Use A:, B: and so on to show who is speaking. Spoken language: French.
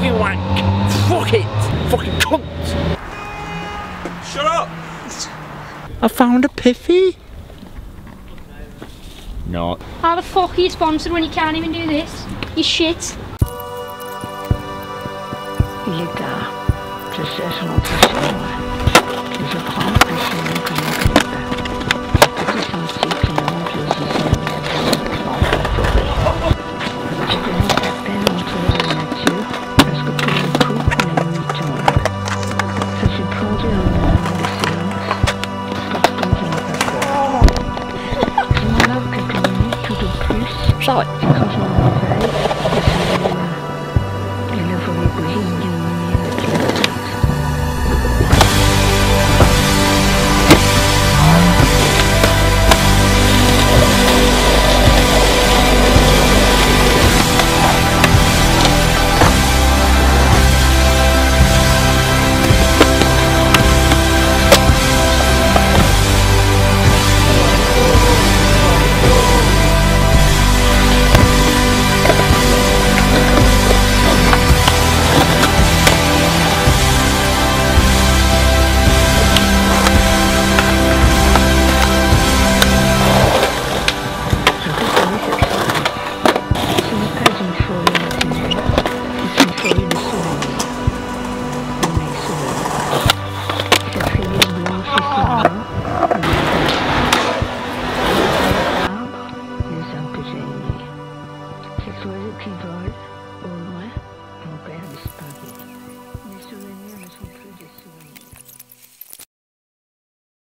A: fucking wank. Fuck it. Fucking cunt.
B: Shut up.
A: I found a piffy. No.
C: How the fuck are you sponsored when you can't even do this? You shit.
D: Il est tard. Je cherche notre chemin. Je prends un chemin que